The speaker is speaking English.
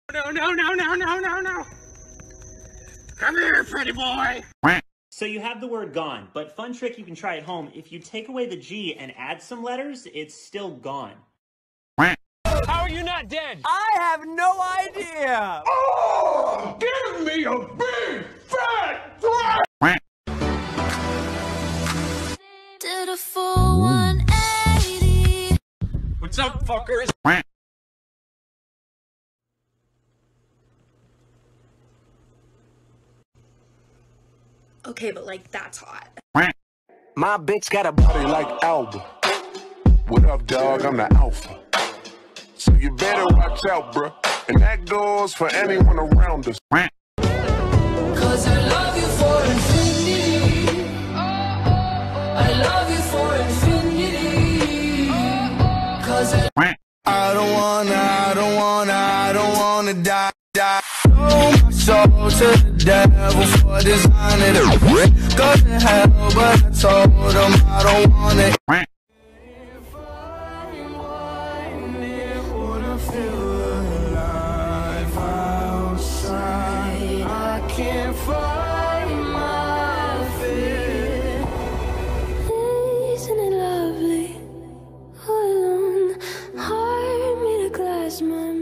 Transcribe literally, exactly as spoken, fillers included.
No, no, no, no, no, no, no. Come here, pretty boy. So you have the word gone, but fun trick you can try at home. If you take away the G and add some letters, it's still gone. How are you not dead? I have no idea. Oh, give me a big fat threat. Did a full one eighty. What's up, fuckers? Okay, but like, that's hot. My bitch got a body like Alba. What up, dog? I'm the alpha. So you better watch out, bruh. And that goes for anyone around us. Cause I love you for infinity. I love you for infinity. Cause I I don't wanna, I don't wanna, I don't wanna die, die. Sold my soul to the devil for designing it. Go to hell, but I told him I don't want it. If I wanna feel alive outside, I can't find my fear. Isn't it lovely? All alone, heart made of glass, my